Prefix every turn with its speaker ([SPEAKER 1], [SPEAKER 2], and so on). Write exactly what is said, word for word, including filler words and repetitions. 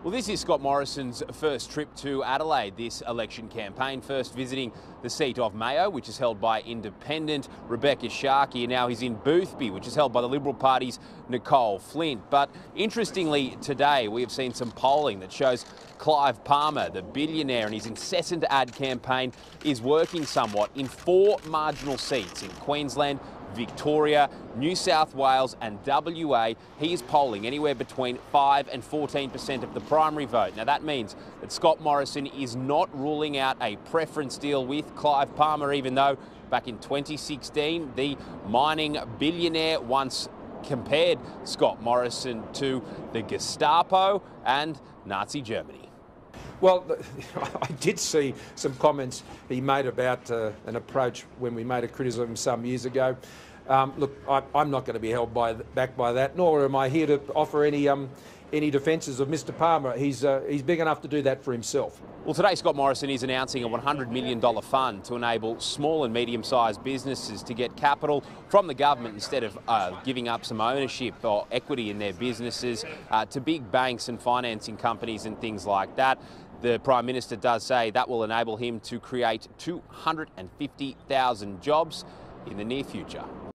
[SPEAKER 1] Well, this is Scott Morrison's first trip to Adelaide this election campaign, first visiting the seat of Mayo, which is held by independent Rebecca Sharkey, and now he's in Boothby, which is held by the Liberal Party's Nicole Flint. But interestingly, today we have seen some polling that shows Clive Palmer, the billionaire, and his incessant ad campaign is working somewhat in four marginal seats in Queensland, Victoria, New South Wales and W A. He is polling anywhere between five and fourteen percent of the primary vote. Now that means that Scott Morrison is not ruling out a preference deal with Clive Palmer, even though back in twenty sixteen the mining billionaire once compared Scott Morrison to the Gestapo and Nazi Germany.
[SPEAKER 2] Well, I did see some comments he made about uh, an approach when we made a criticism some years ago. Um, look, I, I'm not going to be held by, back by that, nor am I here to offer any um, any defences of Mister Palmer. He's, uh, he's big enough to do that for himself.
[SPEAKER 1] Well, today Scott Morrison is announcing a one hundred million dollar fund to enable small and medium-sized businesses to get capital from the government instead of uh, giving up some ownership or equity in their businesses uh, to big banks and financing companies and things like that. The Prime Minister does say that will enable him to create two hundred fifty thousand jobs in the near future.